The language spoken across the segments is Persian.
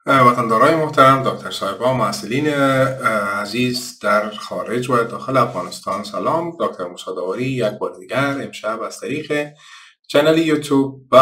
وطندارای محترم، دکتر صاحبان، محصلین عزیز در خارج و داخل افغانستان، سلام. دکتر موسی داوری یک بار دیگر امشب از طریق چنل یوتیوب و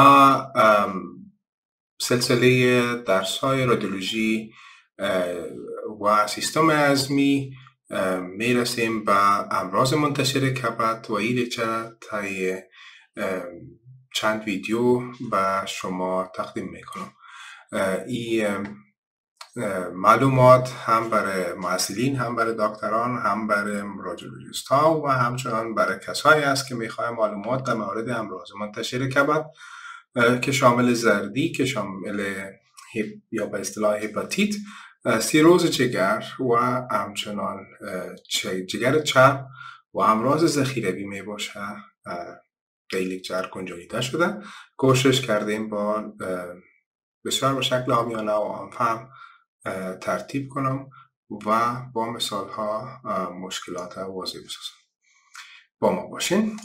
سلسله درس‌های رادیولوژی و سیستم هضمی میرسیم به امراض منتشر کبد و این لکچر طی چند ویدیو به شما تقدیم میکنم. این معلومات هم برای محصلین، هم برای دکتران، هم برای رادیولوژیست ها و همچنان برای کسایی است که میخواه معلومات در مورد امراض منتشر کبد که شامل زردی، که شامل یا به اصطلاح هپاتیت، سیروز جگر و همچنان جگر چرب و امراض ذخیروی می باشه در این لکچر گنجانیده شده. کوشش کردیم با بسیار به شکل عامیانه و عام‌فهم ترتیب کنم و با مثال ها مشکلات واضح بسازم. با ما باشین.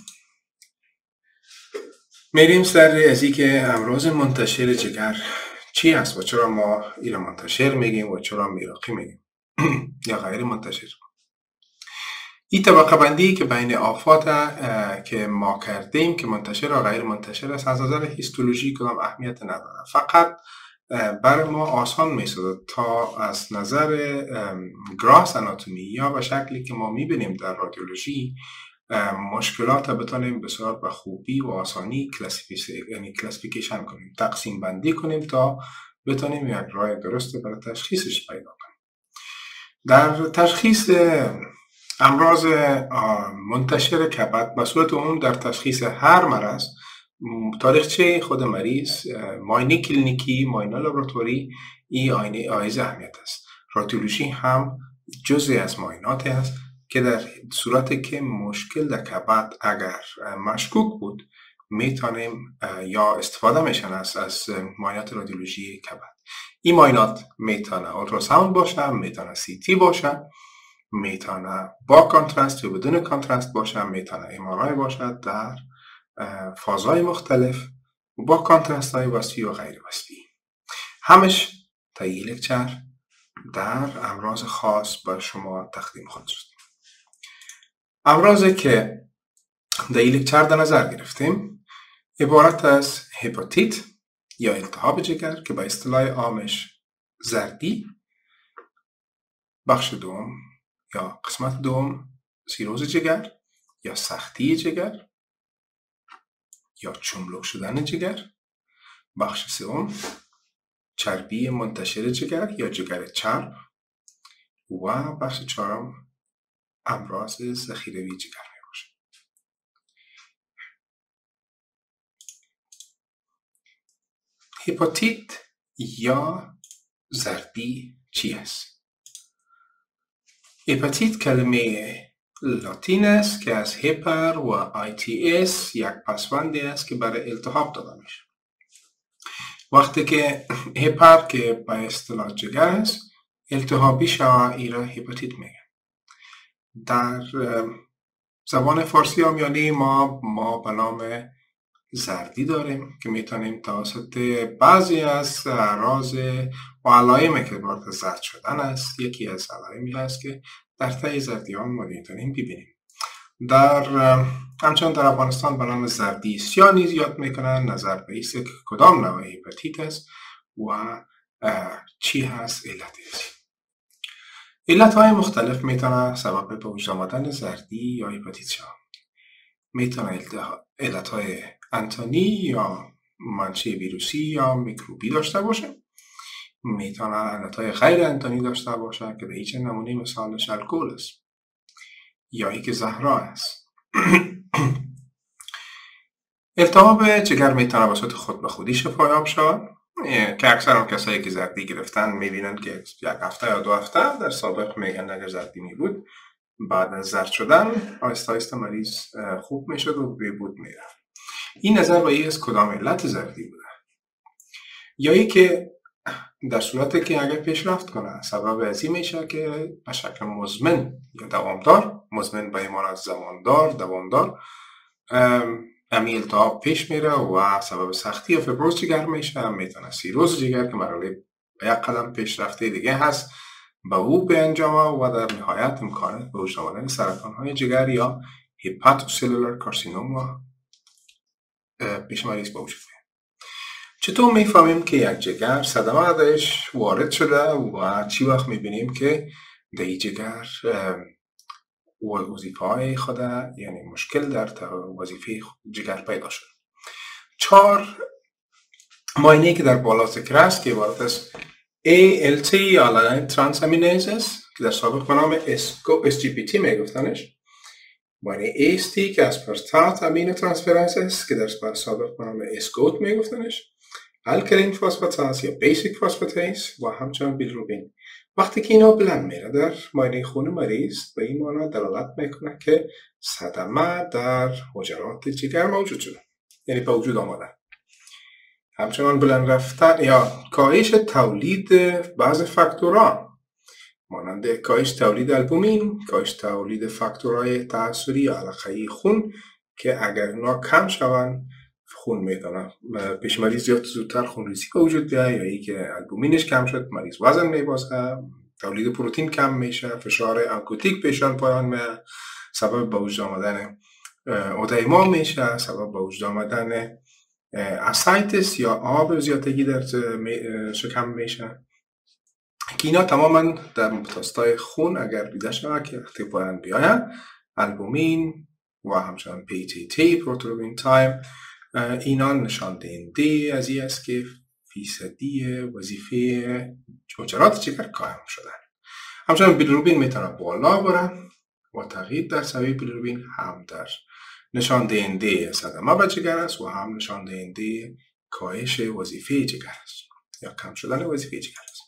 میریم سر از این که امراض منتشر جگر چی هست و چرا ما این منتشر میگیم و چرا میراقی میگیم یا غیر منتشر. این طبقه بندی که بین آفات که ما کردیم که منتشر و غیر منتشر است، از نظر هیستولوژی کدام اهمیت نداره، فقط برای ما آسان میسازد تا از نظر گراس اناتومی یا به شکلی که ما میبینیم در رادیولوژی مشکلات بتونیم بسیار به خوبی و آسانی کلاسیفیکیشن کنیم، تقسیم بندی کنیم تا بتونیم یک راه درست برای تشخیصش پیدا کنیم. در تشخیص امراض منتشر کبد به صورت عموم در تشخیص هر مرض تاریخچه خود مریض، معاینه کلینیکی، معاینه لابراتوری، این حائز اهمیت است. رادیولوژی هم جزئی از معاینات است که در صورتی که مشکل در کبد اگر مشکوک بود میتونیم یا استفاده میشن از معاینات رادیولوژی کبد. این معاینات میتونه اولتراساوند باشه، میتونه سی تی باشه، میتونه با کانترست یا بدون کانترست باشه، میتونه ام آر آی باشه در فازهای مختلف با کانترست های وصفی و غیر وصفی. همش تا این لکچر در امراض خاص با شما تقدیم خواهد شد. امراضی که در این لکچر در نظر گرفتیم عبارت از هپاتیت یا التهاب جگر که به اصطلاح عامش زردی، بخش دوم یا قسمت دوم سیروز جگر یا سختی جگر یا چملک شدن جگر، بخش سوم چربی منتشر جگر یا جگر چرب و بخش چهارم امراض ذخیروی جگر می باشه. هپاتیت یا زردی چی است؟ هپاتیت کلمه لاتین است که از هپر و آی تی اس یک پسوندی است که برای التهاب داده میشه. وقتی که هپر که به اصطلاح جگر است التهابی شوه، ایرا هپاتیت میگن. در زبان فارسی عامیانه ما به نام زردی داریم که میتونیم توسط بعضی از اعراض و علائمی که عبارت زرد شدن است، یکی از علائمی هست که در طی زردیان ما میتونیم ببینیم. همچنان در افغانستان به نام زردی سیاه نیز یاد میکنن، نظر به ایست که کدام نوع هپاتیت است و چی هست علتش. علتهای مختلف میتونه سبب به وجود آمدن زردی یا هپاتیت شود. میتونه علتهای انتانی یا منشأ ویروسی یا میکروبی داشته باشه. میتونه علتهای غیر انتانی داشته باشه که به هیچ نمونه مثالش الکل است یا اینکه زهرا است. التهاب جگر میتونه به صورت خود به خودی شفایاب شود که اکثر کسایی که زردی گرفتن میبینن که یک هفته یا 2 هفته در سابق میگن اگر زردی میبود بعد از زرد شدن آهسته آهسته مریض خوب میشد و بهبود میرفت. این نظر به این از کدام علت زردی بوده یا ای که در صورتی که اگر پیشرفت کنه سبب از این میشه که به شکل مزمن یا دوامدار، مزمن به ایمان از زماندار، دوامدار، امی التهاب پیش میره و سبب سختی یا فیبروز جگر میشه. میتونه سیروز جگر که مرحله و یک قدم پیشرفته دیگه هست به او به انجام و در نهایت امکانات به وجود آمدن سرطان‌های جگر یا هپاتوسلولار کارسینوما پیش مریض به وجود میاد. چطور میفهمیم که یک جگر صدمه درش وارد شده و چی وقت میبینیم که در این جگر وظیفه های خود یعنی مشکل در وظیفه جگر پیدا شده؟ 4 معاینه که در بالا ذکر است که عبارت از ALT یا آلانین ترانسامینیزز که در سابق به نام SGPT میگفتنش، معاینه AST که اسپارتات امینو ترانسفرنس است که در سابق به نام اسکوت میگفتنش، الکلین فسفاتاز یا بیسیک فسفاتیز و همچنان بیلیروبین. وقتی که اینا بلند میره در معاینه خون مریض به این معنا دلالت میکنه که صدمه در حجرات جگر موجود شده، یعنی به وجود آمده. همچنان بلند رفتن یا کاهش تولید بعض فاکتورها مانند کاهش تولید البومین، کاهش تولید فاکتورهای تأثیری یا علاقه خون که اگر اونا کم شوند خون میتونه پیش مریض زودتر خونریزی به وجود بیاد، یا ای که البومینش کم شد مریض وزن میبازه، تولید پروتئین کم میشه، فشار آنکوتیک پیشان پایان میاد، سبب به وجود آمدن اودیما میشه، سبب به وجود آمدن اسایتس یا آب زیادگی در شکم میشه که اینا تماما در متوسطای خون اگر دیده شود که وقتی پایان بیاید البومین و همچنان PTT پروتروبین تایم اینا نشان دهنده از این است که فیصدی وظیفه حجرات جگر قائم شدن. همچنان بیلیروبین میتونه بالا بره و تغییر در سویه بیلیروبین هم در نشان دهنده صدمه به جگر است و هم نشان دهنده کاهش وظیفه جگر است یا کم شدن وظیفه جگر است.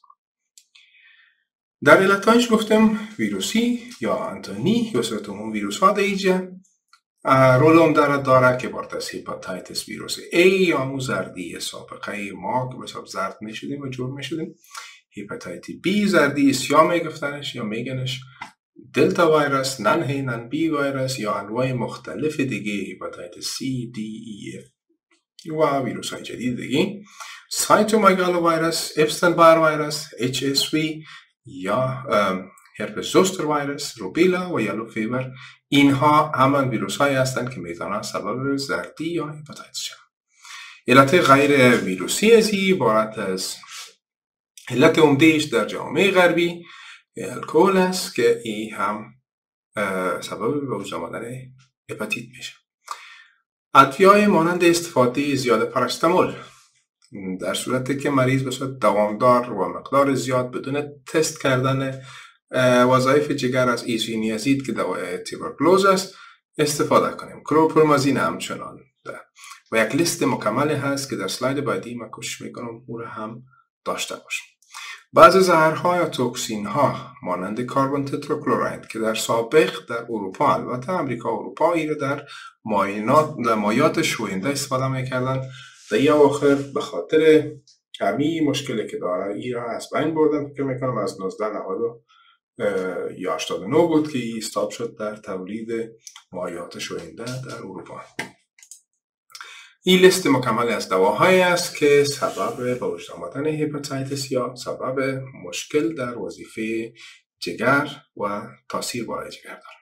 در علتهایش گفتم ویروسی یا آنتونی یا صورت عموم ویروس ها دیجه رول عمده داره که بارد از هپاتیتس ویروس A یا همون زردی سابقه ما که بساب زرد میشدیم و جور میشدیم، هپاتیت B زردی سیا میگفتنش یا میگنش دلتا ویروس، نن بی ویروس یا انواع مختلف دیگه هپاتیت C, D, E, F و ویروس های جدید دیگه، سایتومگالو ویروس، اپستن بایر ویروس، HSV یا هرپس زوستر ویروس، روبیلا و یلو فیبر. اینها همان ویروس هایی هستند که میتونن سبب زردی یا هپاتیتس شوند. علت غیر ویروسی از این عبارت از علت عمدهش در جامعه غربی الکل است که این هم سبب به وجود آمدن هپاتیت میشه. ادویه‌های مانند استفاده زیاد پاراستامول در صورتی که مریض به صورت دوامدار و مقدار زیاد بدون تست کردن وظایف جگر از ایزونیازید که دواء توبرکلوز است استفاده کنیم. کلوپرمازین همچنان و یک لیست مکمل هست که در سلاید بعدی من کوشش میکنم او را هم داشته باشم. بعضی زهرها یا توکسین ها مانند کاربن تتراکلراید که در سابق در اروپا، البته امریکا و اروپا این در مایات شوینده استفاده میکردن، در این اواخر به خاطر کمی مشکلی که داره این را از بین بردن. فکر میکنم از 1990 یا 89 بود که این استاپ شد در تولید مایات شوینده در اروپا. این لیست مکمل از دواهایی است که سبب به وجود آمدن هپاتیتس یا سبب مشکل در وظیفه جگر و تاثیر بر جگر دارد.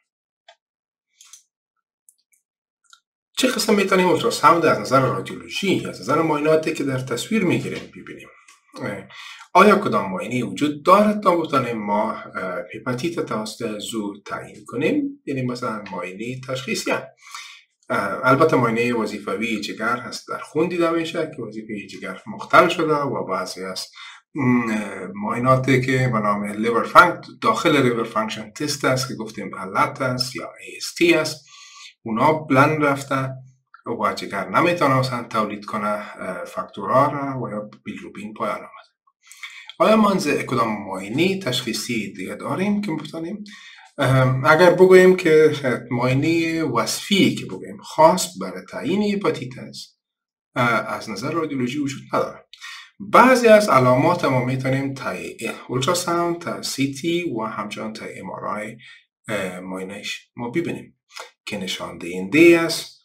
چه قسم میتونیم اولتراساوند از نظر رادیولوژی از نظر معایناتی که در تصویر میگیریم ببینیم؟ آیا کدام معاینه وجود دارد تا بتانیم ما هپاتیت توسط زود تعیین کنیم؟ یعنی مثلا معاینه تشخیصی هم. البته معاینه وظیفوی جگر هست در خون دیده میشه که وظیفه جگر مختل شده و بعضی از معایناتی که به نام داخل لیور فانکشن تست است که گفتیم علت است یا AST است، اونا بلند رفته و جگر نمیتونه مثلا تولید کنه فاکتورها را و یا بیلیروبین پایان آمده. آیا ما کدام معاینه تشخیصی دیگه داریم که بتونیم اگر بگوییم که معاینه وصفی که بگوییم خاص برای تعیین هپاتیتس از نظر رادیولوژی وجود نداره. بعضی از علامات ما میتونیم تا اولتراساوند، تا CT و همچنان تا MRI معاینهش ما ببینیم که نشان دهنده است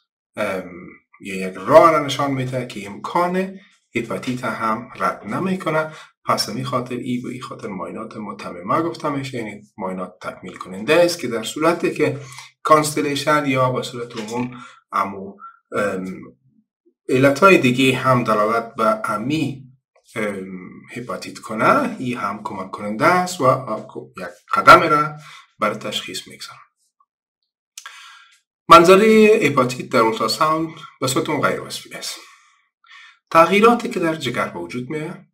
یا یک راه را نشان میده که امکان هپاتیت هم رد نمیکنه پس می خاطر به این خاطر ماینات متممه گفتمش، یعنی ماینات تکمیل کننده است که در صورتی که کانستلیشن یا به صورت عموم امو علتهای دیگه هم دلالت به امی هپاتیت کنه، این هم کمک کننده است و یک قدم را برای تشخیص میگذارم. منظره هپاتیت در اولتراساوند به صورت غیر وصفی است. تغییراتی که در جگر به وجود میاد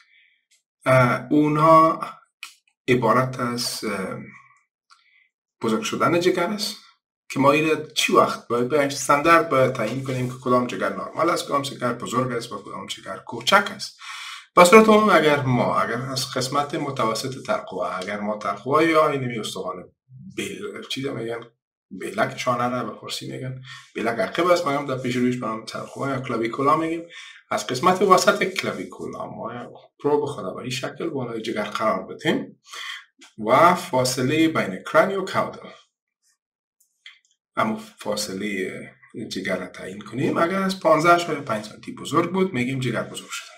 اونها عبارت از بزرگ شدن جگر است که ما این چی وقت باید به استاندارد باید تعیین کنیم که کدام جگر نرمال است، کدام جگر بزرگ است و کدام جگر کوچک است. به صورت عموم اگر از قسمت متوسط ترقوه، اگر ما ترقوه یا اینمی استخوان چیزا میگن بیلک شانه را به فارسی میگن بیلک عقب است، ما هم در پیش رویش به نام ترقوه یا کلاویکولا میگیم. از قسمت وسط کلاویکولا ما پروب خدا به این شکل بالای جگر قرار بدیم و فاصله بین کرانی و کاودل اما فاصله جگر را تعیین کنیم. اگر از 15.5 سانتی بزرگ بود میگیم جگر بزرگ شده.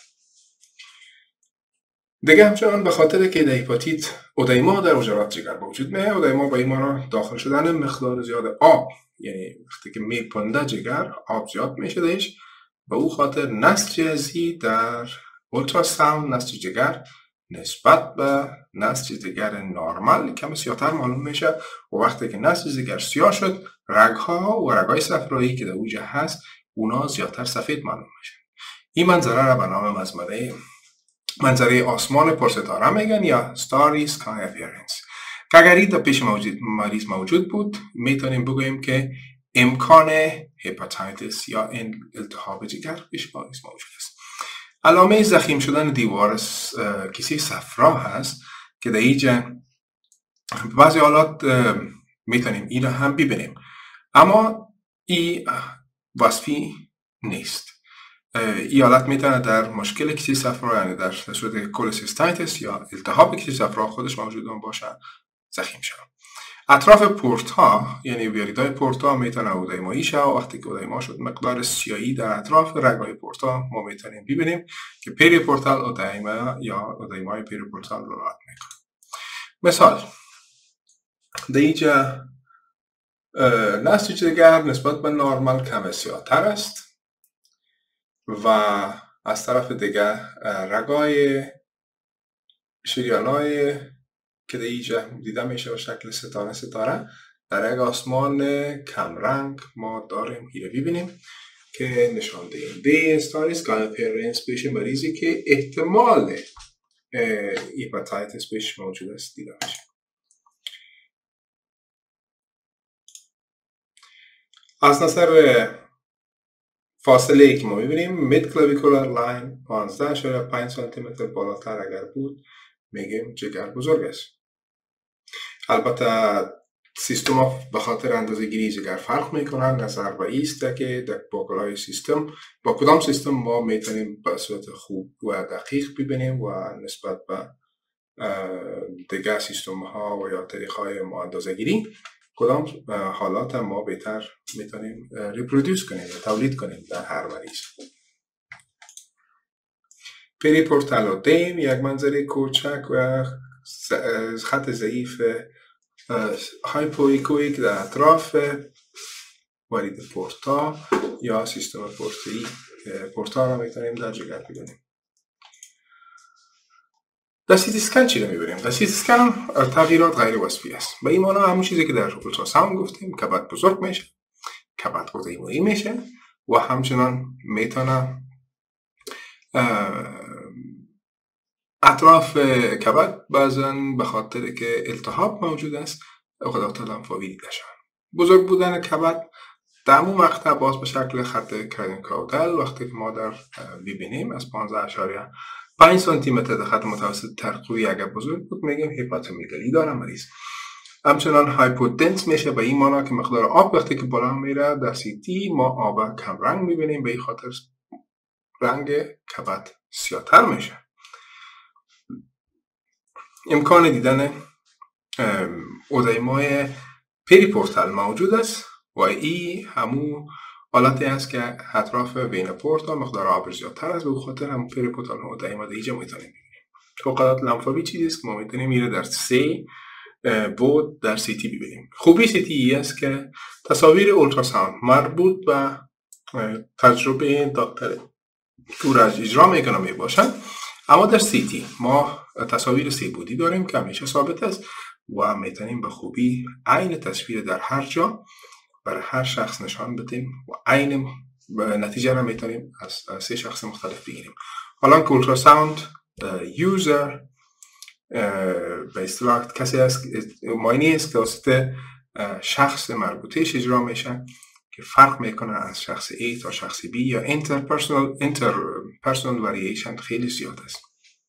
دیگه همچنان به خاطر که در هپاتیت اودیما در حجرات جگر به وجود میاد، اودیما به این معنی داخل شدن مقدار زیاد آب، یعنی وقتی که میپنده جگر آب زیاد میشه درش، به او خاطر نسج ازی در اولتراساوند نسج جگر نسبت به نسج جگر نرمال کم سیاه‌تر معلوم میشه و وقتی که نسج جگر سیاه شد رگ‌ها و رگ‌های صفرایی که در اوجه هست اونا زیادتر سفید معلوم میشه. این منظره را به نام منظره آسمان پرستاره میگن یا Starry Sky Appearance که اگر این در پیش مریض موجود بود میتونیم بگوییم که امکان هپاتیتس یا التهاب جگر پیش مریض موجود است. علامه ضخیم شدن دیوار کیسه صفرا هست که در اینجا بعضی حالات میتونیم این را هم ببینیم، اما این وصفی نیست. این حالت میتونه در مشکل کیسه صفرا، یعنی در صورت کولسیستایتس یا التهاب کیسه صفرا خودش موجود باشه ضخیم شود. اطراف پورت ها یعنی ویریدای پورت ها میتونه اودیمایی شه و وقتی که اودیما شد مقدار سیاهی در اطراف رگ‌های پورت ها ما میتونیم ببینیم که پری پورتال اودیما یا اودیمای پری پورتال دلالت میکنه. مثال در اینجا نسج جگر نسبت به نرمال کم سیاه‌تر است و از طرف دیگه رگای شریانای که در اینجا دیده میشه به شکل ستاره در یک آسمان کم رنگ ما داریم. این رو ببینیم که نشان دهنده Starry Sky Appearance پیش مریضی که احتمال هپاتیتس پیش موجود است دیده میشه. از نظر فاصله ای که ما میبینیم مید کلاویکولار لاین 15.5 سانتی متر بالاتر اگر بود میگیم جگر بزرگ است. البته سیستم به خاطر اندازه گیری جگر فرق میکنن. نظر به ایسته که در باکلای سیستم با کدام سیستم ما میتونیم به صورت خوب و دقیق ببینیم و نسبت به دیگر سیستم ها و یا طریق های ما اندازه گیری کدام حالات ما بهتر میتونیم ریپرودیوس کنیم و تولید کنیم در هر مریض. پری پورتالودیم یک منظره کوچک و خط ضعیف هایپوایکویک در اطراف ورید پورتا یا سیستم پورتا را میتونیم در جگر ببینیم. در سی تی اسکن چی رو میبینیم؟ در سی تی اسکن تغییرات غیر وصفی است. به این معنی همون چیزی که در اولتراساوند گفتیم کبد بزرگ میشه، کبد اودیمایی میشه و همچنان میتونه اطراف کبد بعضن به خاطر که التهاب موجود است خداوند لنفاوی دیده شد. بزرگ بودن کبد در همون مقطع باز به شکل خط کرانیو کاودال وقتی که ما در ببینیم از 15.5 سانتی متر در خط متوسط ترقوی اگر بزرگ بود میگیم هپاتومیگالی داره مریض. همچنان هایپودنس میشه به این معنی که مقدار آب وقتی که بالا میره در سی تی ما آب کم رنگ میبینیم، به این خاطر رنگ کبد سیاه‌تر میشه. امکان دیدن اودیمای پریپورتال موجود است و این همون حالتی است که اطراف وین پورتا مقدار آب زیادتر است، به خاطر همون پریپورتال اودیما دیگه میتونیم ببینیم. فقرات لنفاوی چیزی است که ما میتونیم میره در 3 بود در CT ببینیم. خوبی CT است که تصاویر اولتراساوند مربوط به تجربه دکتر تورج اجرا میکنه میباشن، اما در CT ما تصاویر 3 بودی داریم که همیشه ثابت است و میتونیم به خوبی عین تصویر در هر جا برای هر شخص نشان بدیم و عین نتیجه را میتونیم از 3 شخص مختلف بگیریم. حالا که اولتراساوند یوزر به اصطلاح کسی است ماینی است که واسط شخص مربوطهش اجرا میشه که فرق میکنه از شخص A تا شخص B یا interpersonal variation خیلی زیاد است.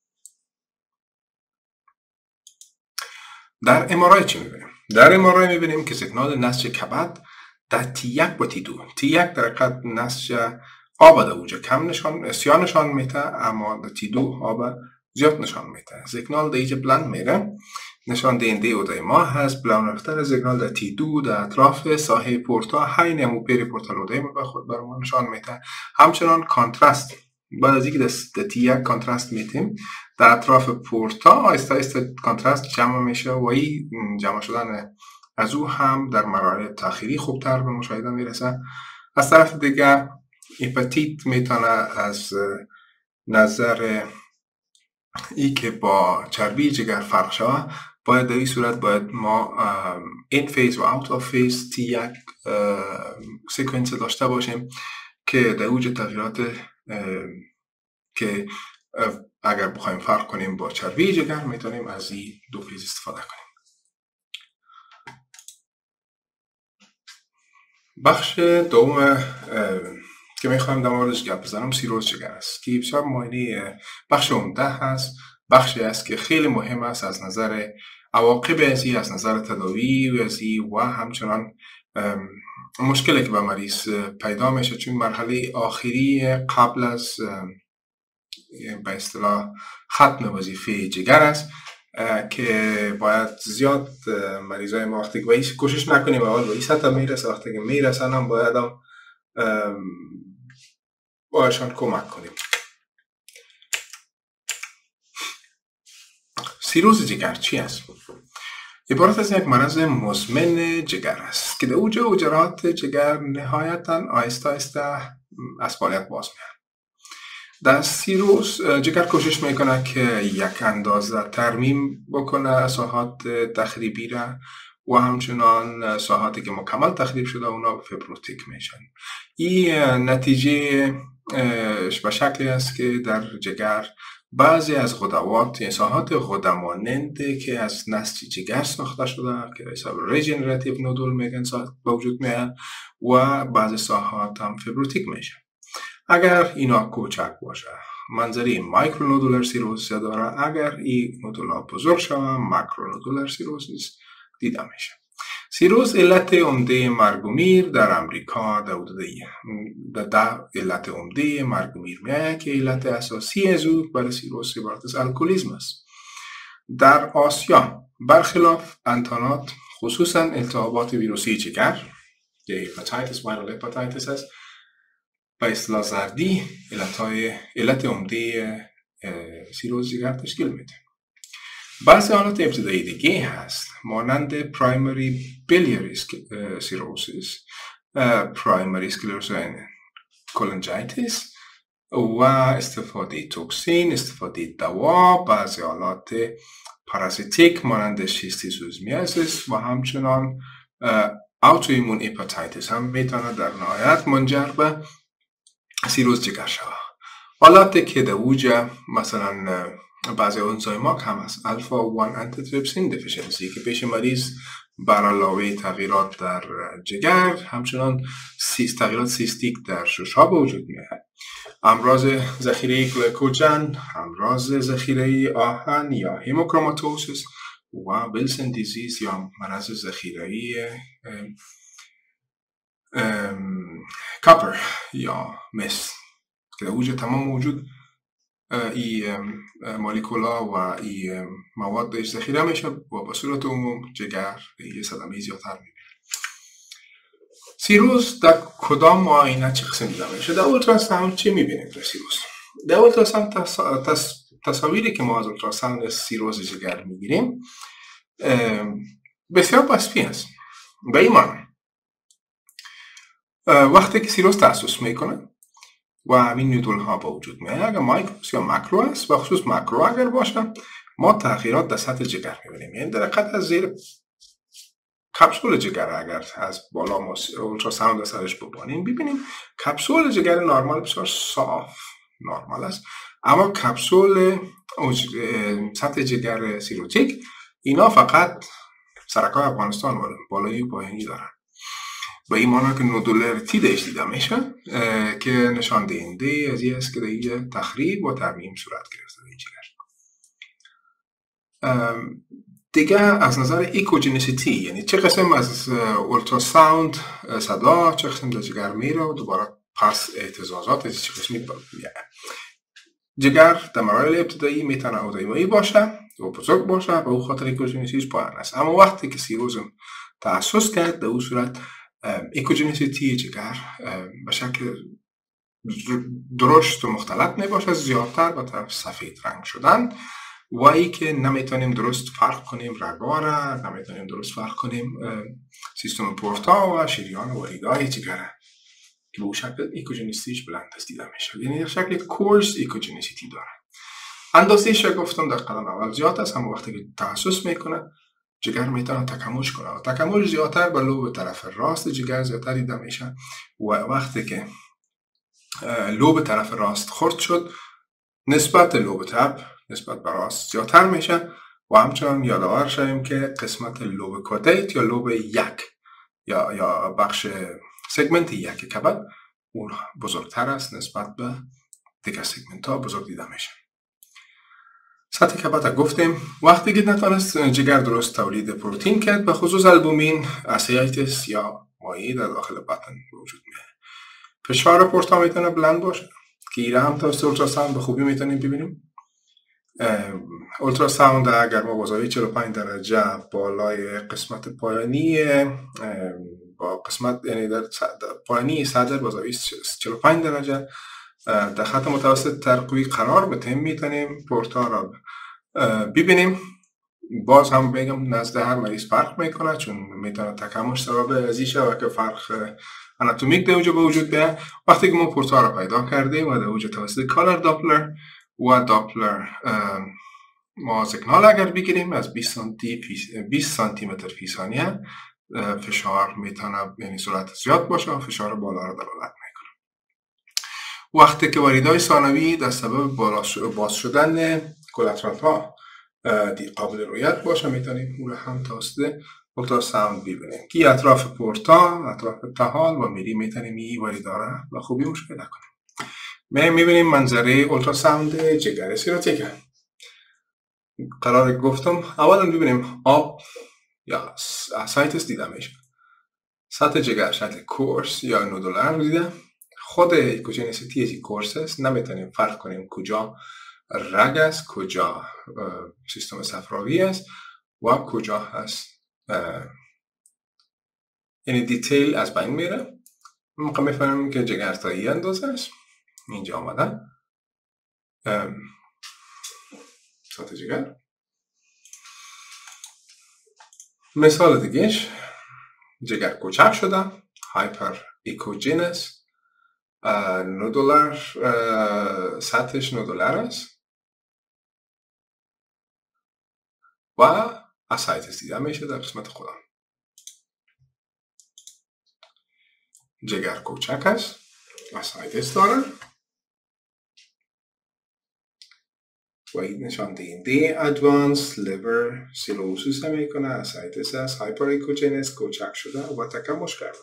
در MRI چی میبینیم؟ در MRI میبینیم که سیگنال نسج کبد در T1 و T2 در حقیقت نسج آب در اوجه کم سیاه نشان میده، اما در T2 آب زیاد نشان میده. سیگنال در ایجا بلند میره، نشان دهنده اودای ما هست. بلند رفتن سیگنال در T2 در اطراف ساحه پورتا حین همو پری پورتال اودای ما به خود برای ما نشان میده. همچنان کانترست بعد از اینکه در T1 کانترست میتیم در اطراف پورتا آیسته آیسته کانترست جمع میشه و این جمع شدن از او هم در مراحل تأخیری خوبتر به مشاهده میرسه. از طرف دیگر هپاتیت میتونه از نظر ای که با چربی جگر فرق شده، باید در این صورت باید ما این فیز و اوت آف فیز T1 سیکونس داشته باشیم که در اوج تغییرات که اگر بخوایم فرق کنیم با چربی جگر میتونیم از این 2 فیز استفاده کنیم. بخش دوم که میخوایم در موردش گپ بزنم سیروز جگر است که بسیار معنی بخش عمده هست. بخشی است که خیلی مهم است از نظر عواقب ازی، از نظر تداوی و همچنان مشکلی که به مریض پیدا میشه، چون مرحله آخری قبل از به اصطلاح ختم وظیفه جگر است که باید زیاد مریضای ما وقتی که کوشش نکنیم اول به این سطح میرسه، وقتی که میرسن هم باید هم بایشان کمک کنیم. سیروز جگر چی است؟ عبارت از یک مرض مزمن جگر است که در اوج حجرات جگر نهایتاً آهسته آهسته از فعالیت باز میاد. در سیروز جگر کوشش میکنه که یک اندازه ترمیم بکنه ساحات تخریبی را و همچنان ساحاتی که مکمل تخریب شده اونا فیبروتیک میشن. این نتیجه به شکلی است که در جگر بعضی از غدوات، یعنی ساحات غدمانند که از نسج جگر ساخته شده که حساب ریجنراتیو نودول میگن به وجود میاد و بعضی ساحات هم فیبروتیک میشن. اگر اینا کوچک باشه منظری مایکرو نودولار سیروز داره، اگر این نودولا بزرگ شده ماکرو نودولار سیروز دیده میشه. سیروز علت عمده مرگ و میر در امریکا در حدود علت عمده مرگ و میر میآید که علت اساسی از او برای سیروز عبارت از الکلیسم است. در آسیا برخلاف انتانات خصوصا التهابات ویروسی جگر که هپاتیتس وایرال هپاتیتس است به اصطلاح زردی علت عمده سیروز جگر تشکیل میده. بعضی حالات ابتدایی دیگه هست مانند پرایمری بیلیاری سیروسیس، پرایمری اسکلروزین کولنجایتیس و استفاده توکسین، استفاده دوا، بعضی حالات پارازیتیک مانند شیستیزوزمیاسیس و همچنان اوتوایمون هپاتیتس هم میتونه در نهایت منجر به سیروز جگر شود. حالاتی که در اوج مثلا بعضی انزایم‌ها هم هست الفا 1 آنتیتریپسین دفیشنسی که پیش مریض بر علاوه تغییرات در جگر همچنان تغییرات سیستیک در شش‌ها به وجود میاد. امراض ذخیره گلیکوژن، امراض ذخیره آهن یا هیموکروماتوسیس و ویلسون دیزیز یا مرض ذخیره کاپر یا مس که در اوج تمام وجود این مولکولا و این مواد ذخیره میشه و به صورت عموم جگر یه صدمه زیادتر میبینه. سیروز در کدام معاینه چه قسم دیده میشه؟ در اولتراساوند چی میبینیم در سیروز؟ در اولتراساوند تصاویری که ما از اولتراساوند سیروز جگر میگیریم بسیار وصفی است. به این معنی وقتی که سیروز تأسس میکنه و همین نودول ها با وجود میاد، اگر مایکروس یا ماکرو است، و خصوص ماکرو اگر باشه، ما تغییرات در سطح جگر میبینیم. یعنی در حقیقت از زیر کپسول جگر اگر از بالا ما اولتراساوند سرش ببینیم کپسول جگر نرمال بسیار صاف نرمال است، اما کپسول سطح جگر سیروتیک اینا فقط سرکای افغانستان بالایی و پایینی دارن. و این معنی که نودولاریتی داشت دیده میشه که نشان دهنده از این است که دیگه تخریب و ترمیم صورت گرفته این جگر. دیگه از نظر ایکوجنیسیتی، یعنی چه قسم از اولتراساوند صدا چه قسم در جگر میره و دوباره پس اهتزازات چه قسمی جگر در مراحل ابتدایی میتونه اودیمایی باشه و بزرگ باشه و او خاطر ایکوجنیسیش پایین است. اما وقتی که سیروز تأسس کرد در اون صورت ایکوجنیسیتی جگر به شکل درشت و مختلط میباشه، زیادتر به طرف سفید رنگ شدن و ای که نمیتونیم درست فرق کنیم رگاره، نمیتونیم درست فرق کنیم سیستم پورتا و شریان و وریدهای جگره که به اون شکل ایکوجنیسیش بلند است دیده میشه. یعنی در شکل کورس ایکوجنیسیتی داره. اندازه‌اش گفتم در قدم اول زیاد است، اما وقتی که تأسس میکنه جگر میتونه تکامل کنه و تکامل زیادتر به لوب طرف راست جگر زیادتر دیده میشه و وقتی که لوب طرف راست خرد شد نسبت لوب چپ نسبت به راست زیادتر میشه و همچنان یادآور شویم که قسمت لوب کودیت یا لوب یک یا بخش سگمنت یک کبد اون بزرگتر است نسبت به دیگر سگمنت ها بزرگ دیده میشه. سطح کبد گفتیم وقتی که نتونست جگر درست تولید پروتئین کرد به خصوص البومین اسیدیتس یا مایع در داخل بدن وجود میاد. فشار پورتا میتونه بلند باشه که ایره هم توسط اولتراساوند به خوبی میتونیم ببینیم. اولتراساوند اگر ما با زاویه 45 درجه بالای قسمت پایانی با قسمت یعنی در پایانی صدر با زاویه 45 درجه در خط متوسط ترقوی قرار بتیم میتونیم پورتا را ببینیم. باز هم بگم نزد هر مریض فرق میکنه چون میتونه تکاملش سبب ازیشه و که فرق اناتومیک در اوجه به وجود بیاد. وقتی که ما پورتا را پیدا کردیم و در اوجه توسط کالر داپلر و داپلر ما سیگنال اگر بگیریم از 20 سانتی متر فی ثانیه فشار میتونه یعنی سرعت زیاد باشه و فشار بالا را دلالت میکنه. وقتی که واریدهای ثانوی در سبب باز شدن کلاترال ها قابل رویت باشه میتونیم اون هم توسط اولتراساوند ببینیم که اطراف پورتا اطراف تهال و میری میتونیم این واریدها را به خوبی مشاهده کنیم. میبینیم منظره اولتراساوند جگر سیروتیک. قرار گفتم اولا ببینیم آب یا اسایتس دیده میشه. سطح جگر شکل کورس یا نودولار دیده. خود ایکوجنیسیتی از کورس است. نمیتونیم فرق کنیم کجا رگ است کجا سیستم صفراوی است و کجا هست یعنی دیتیل از بین میره. ما میفهمیم که جگر تا این اندازه است اینجا آمده سطح جگر. مثال دیگهش جگر کوچک شده هایپر ایکوجینس نودولار سطحش نودولار است و اسایتس دیده میشه در قسمت خودم. جگر کوچک است اسایتس داره و این نشان دهنده ادوانس لیور سیروسیس میکنه. اسایتس است هایپر ایکوجینس کوچک شده و تکامل کرده.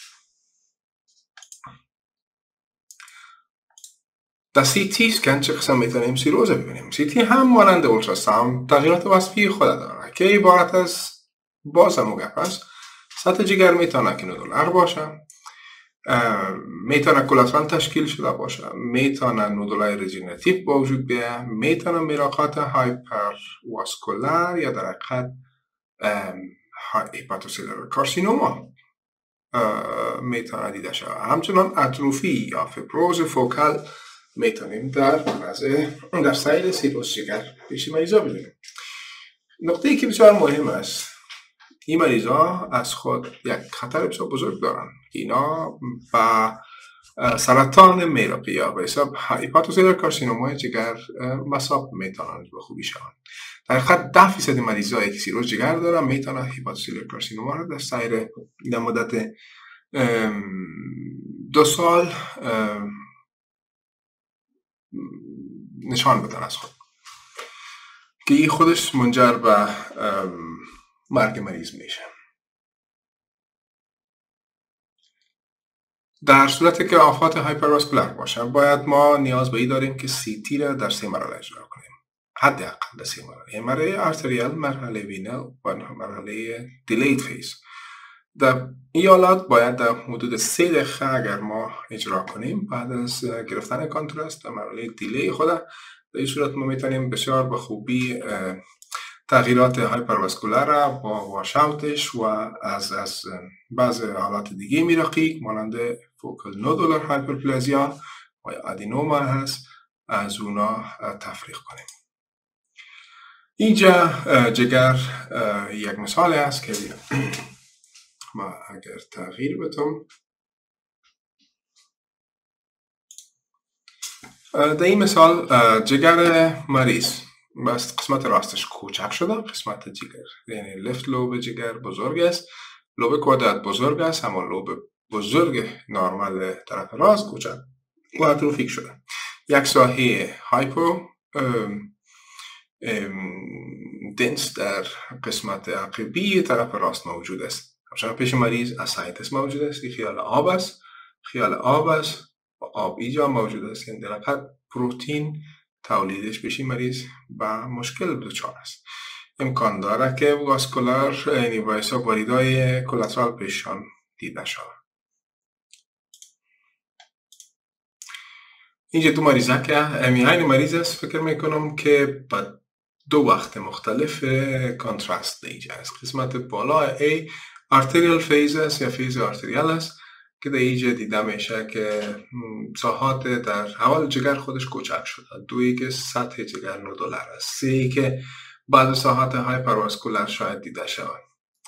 در سی تی اسکن چه قسم میتونیم سیروز ببینیم؟ سی تی هم مانند اولتراساوند تغییرات وصفی خود داره که عبارت از باز هم گپ است. سطح جگر میتونه که نودولار باشه، میتونه کلاترال تشکیل شده باشه، میتونه نودولای ریجنراتیو با وجود بیاد، میتونه میراقات هایپر واسکولار یا در حقیقت هپاتوسلولار کارسینوما میتونه دیده شود. همچنان اتروفی یا فیبروز فوکال میتونیم در سایر سیروس جگر پیش مریضا ببینیم. نقطه ای که بسیار مهم است، این مریضا از خود یک خطر بسیار بزرگ دارن. اینا با سرطان میراقی یا به حساب هپاتوسلولار کارسینومای جگر مصاب میتونن به خوبی شوند. در حقیقت 10% مریضایی که سیروز جگر دارن میتونن هپاتوسلولار کارسینوما رو در سایر در مدت 2 سال نشان بدن از خود، که این خودش منجر به مرگ مریض میشه. در صورتی که آفات هایپرواسکولار باشن باید ما نیاز به این داریم که CT را در 3 مرحله اجرا کنیم، حداقل در 3 مرحله. مرحله آرتریال، مرحله وینل و مرحله دیلیت فیز. در این حالات باید در حدود 3 دقیقه اگر ما اجرا کنیم بعد از گرفتن کانتراست در مرحله دیلی خود، در این صورت ما میتونیم بسیار به خوبی تغییرات هایپرواسکولار را با واشاوتش و از بعض حالات دیگه میراقی مانند فوکال نودولار هایپرپلازیا و ادینوما هست از اونا تفریق کنیم. اینجا جگر یک مثال است که ما اگر تغییر بدم، در این مثال جگر مریض بس قسمت راستش کوچک شده، قسمت جگر یعنی لفت لوب جگر بزرگ است، لوب کوادرات بزرگ است، اما لوب بزرگ نرمال طرف راست کوچک و اتروفیک شده. یک ساحه هایپو دنس در قسمت عقبی طرف راست موجود است. همچنان پیش مریض اسایتس موجود است که خیال آب است، و آب اینجا موجود است، یعنی در حقیقت پروتئین تولیدش پیش مریض با مشکل دچار است. امکان داره که واسکولار یعنی باعث واریدای کلاترال پیشان دیده شود. اینجا 2 مریضه که همین مریض است، فکر میکنم که با 2 وقت مختلف کانتراست اینجا است. قسمت بالا A arterial phase است یا فیز آرتریال است که در اینجا دیده میشه که ساحات در اول جگر خودش کوچک شده، 2 که سطح جگر نودولار است، 3 که بعد ساحات هایپرواسکولار شاید دیده شود،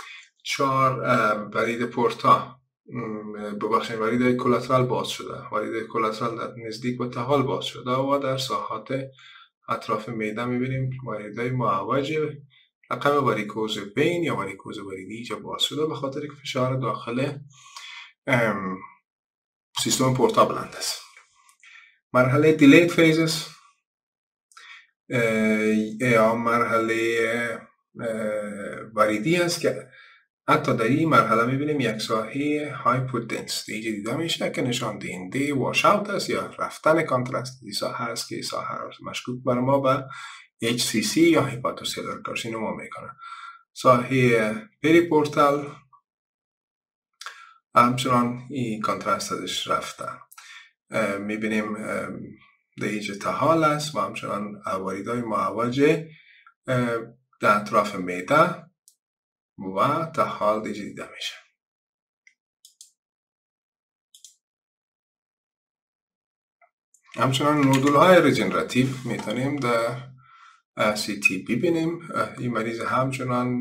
4 ورید پورتا ورید کلاترال باز شده، ورید کلاترال در نزدیک به تحال باز شده و در ساحات اطراف معده میبینیم وریدهای معوج رقم واریکوز بین یا واریکوز وریدی اینجا باز شده به خاطر که فشار داخل سیستم پورتا بلند است. مرحله دیلیت فیزز یا مرحله وریدی است که حتی در این مرحله میبینیم یک ساحه هایپودنس اینجا دیده میشه که نشان دهنده واشاوت است یا رفتن کانتراست. این ساحه است که ساحه مشکوک بر ما به HCC یا هپاتوسلولار کارسینوما میکنه. ساحه پریپورتال همچنان این کانتراست ازش رفته میبینیم در اینجا تحال است و همچنان واریدهای معوج در اطراف معده و تحال دیگه دیده میشه. همچنان نودول های ریجنراتیو میتونیم در CT ببینیم. این مریض همچنان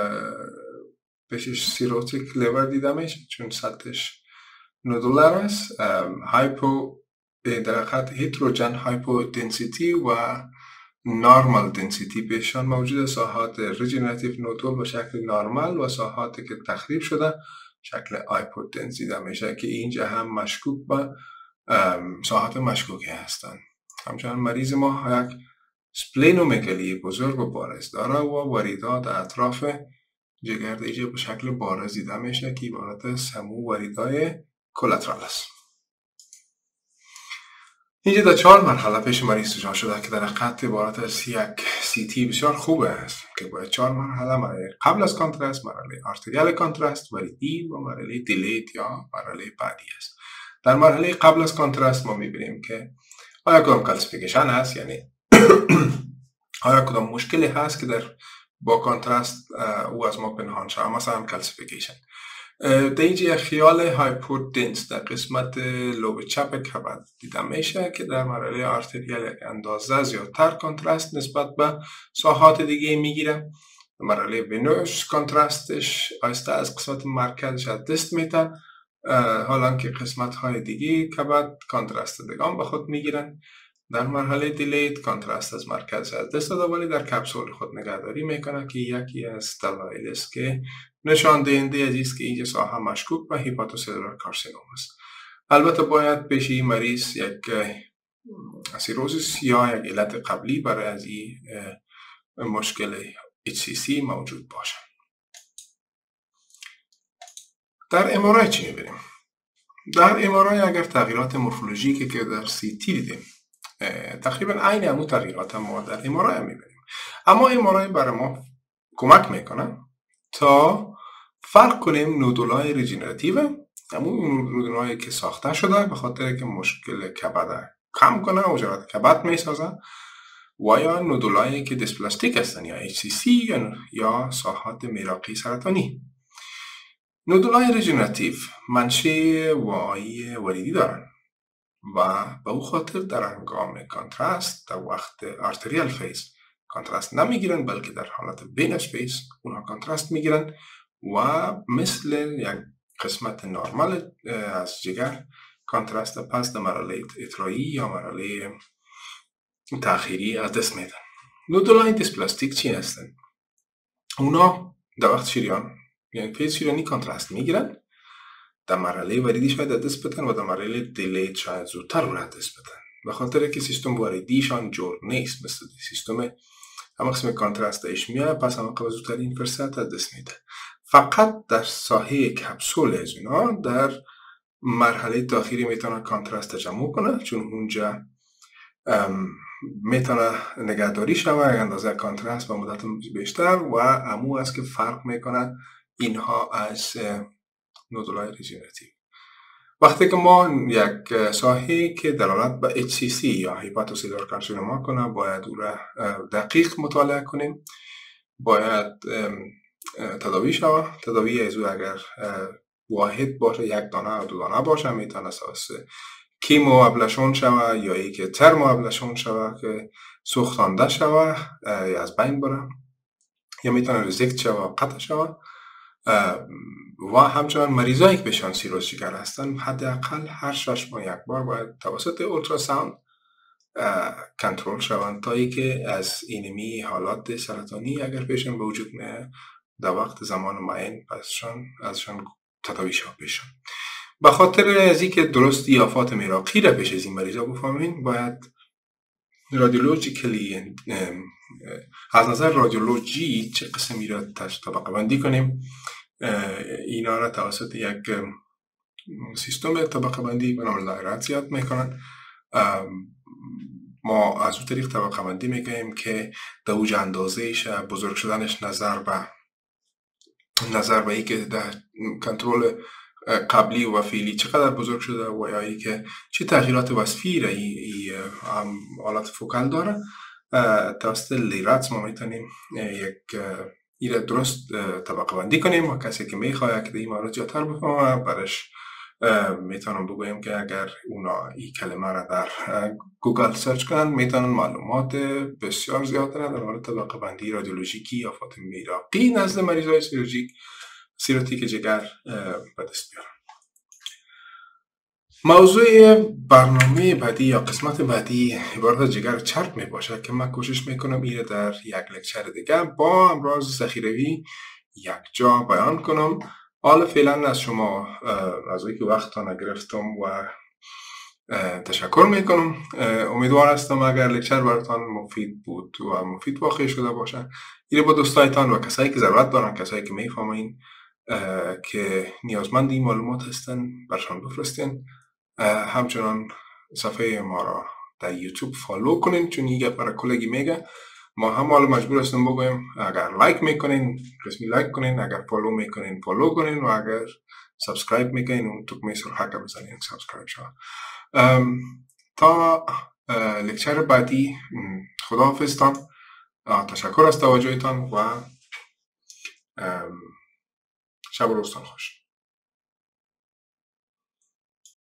پیشش سیروتیک لیور دیده میشه چون سطحش نودولار است. هایپو در حقیقت هیتروجن هایپو دنسیتی و نارمال دنسیتی پیشان موجود، ساحات ریجنراتیو نودول به شکل نارمال و ساحاتی که تخریب شده شکل هایپودنس دیده میشه که اینجا هم مشکوک به ساحات مشکوکی هستند. همچنان مریض ما یک سپلینومگالی بزرگ و بارز داره و واریدات اطراف جگر اینجا به شکل بارز دیده میشه که عبارت سمو واریدای کلاترال است. اینجا در 4 مرحله پیش مریض اجرا شده که در حقیقت عبارت از یک CT بسیار خوبه است که باید 4 مرحله قبل از کانتراست، مرحله آرتریال کانتراست، وریدی و مرحله دیلیت یا مرحله بعدی است. در مرحله قبل از کانتراست ما میبینیم که آیا کدام کلسیفیکیشن هست، یعنی آیا کدام مشکلی هست که در با کانتراست او از ما پنهان شده، مثلا کلسیفیکیشن. در اینجا خیال هایپودنس در قسمت لوب چپ کبد دیده میشه که در مرحله آرتریال یک اندازه زیادتر کنترست نسبت به ساحات دیگه میگیره. مرحله وینوس کنترستش آهسته از قسمت مرکزش از دست میده، حالا که قسمت های دیگه کبد کنترست دیگه به خود میگیرن. در مرحله دیلیت کنترست از مرکز از دست داده ولی در کپسول خود نگهداری میکنه که یکی از دلایل است که نشان دهنده است که اینجا ساحه مشکوک به هیپاتوسلولار کارسینوم است. البته باید پیش این مریض یک سیروزیس یا یک علت قبلی برای از این مشکل HCC موجود باشه. در ام‌آرآی چی میبینیم؟ در ام‌آرآی اگر تغییرات مورفولوژیکی که در CT دیدیم تقریبا عین همون تغییرات ما در ام‌آرآی میبینیم، اما ام‌آرآی برای ما کمک میکنه تا فرق کنیم نودولای ریجنراتیو، همون نودولایی که ساخته شده به خاطر که مشکل کبد کم کنه و جراحت کبد میسازه، و یا نودولایی که دیسپلاستیک هستن یا HCC یا ساحات میراقی سرطانی. نودولای ریجنراتیو منشأ واعی وریدی دارن و به او خاطر در هنگام کنترست در وقت آرتریال فیز کنترست نمیگیرن، بلکه در حالت وینوس فیز اونها کنترست میگیرن و مثل یک قسمت نرمال از جگر کنترست پس در مرحله اترایی یا مرحله تأخیری از دست میدن. نودولای دیسپلاستیک چی هستن؟ اونا در وقت شریان یعنی فیز شریانی کنترست میگیرن، در مرحله وریدی شاید از دست بدن و در مرحله دیلیت شاید زودتر رو از دست بدن، به خاطر که سیستم وریدیشان جور نیست مثل سیستم هم قسم کنترستش میاد پس هم قبل زودتر این فرصت از دست میده. فقط در ساحه کپسول از اونا در مرحله تأخیری میتونه کنترست جمع کنه، چون اونجا میتونه نگهداری شوه اندازه کنترست با مدت بیشتر و امو است که فرق میکنه اینها از نودولای ریجنراتیو. وقتی که ما یک ساحه که دلالت به HCC یا هیپاتوسلولار کارسینوما کنه باید او را دقیق مطالعه کنیم، باید تداوی شوه. تداوی از او اگر واحد باشه، یک دانه و دو دانه باشه، میتونه اساس کیمو ابلشون شوه یا ای که ترمو ابلشون شوه که سوختانده شوه یا از بین بره، یا میتونه ریزکت شوه قطع شوه. و همچنان مریضایی که بهشان سیروز جگر هستن حداقل هر 6 ماه یک بار باید توسط اولتراساوند کنترل شوند تا ای که از اینمی حالات سرطانی اگر پیشن به وجود میاد در وقت زمان معین ازشان تداوی شود بشن. به خاطر از اینکه درست آفات میراقی را پیش از این مریضا بفهمین باید رادیولوژیکلی از نظر رادیولوژی چه قسمی را طبقه بندی کنیم. اینا را توسط یک سیستم طبقه بندی به نام لایرات زیاد میکنن. ما از اون طریق طبقه بندی میکنیم که در اوج اندازهش بزرگ شدنش نظر به ای که در کنترل قبلی و فعلی چقدر بزرگ شده و یا ای که چه تغییرات وصفی را حالت فوکال داره. توسط لیرات ما میتونیم یک ایره درست طبقه بندی کنیم و کسی که میخواد که این مورد زیادتر بفهمه برش میتونم بگویم که اگر اونا این کلمه را در گوگل سرچ کنن میتونن معلومات بسیار زیادتر در مورد طبقه بندی رادیولوژیکی آفات میراقی نزد مریضای سیروتیک جگر به دست بیارن. موضوع برنامه بعدی یا قسمت بعدی عبارت از جگر چرب می باشه که من کوشش میکنم اینه در یک لکچر دیگه با امراض ذخیروی یک جا بیان کنم. حالا فعلا از شما از اینکه وقتتان گرفتم و تشکر میکنم. امیدوار هستم اگر لکچر براتان مفید بود و مفید واقع شده باشه اینه با دوستایتان و کسایی که ضرورت دارن، کسایی که میفهمین که نیازمند این معلومات هستن برشان بفرستین. همچنان صفحه ما را در یوتیوب فالو کنین چون این گپ برای کلگی میگه. ما هم حالا مجبور هستیم بگویم اگر لایک میکنین رسمی لایک کنین، اگر فالو میکنین فالو کنین و اگر سابسکرایب میکنین اون توکمه سرخک بزنین سابسکرایب شو. تا لکچر بعدی خداحافظتان، تشکر از توجهتان و شب و روزتان خوش.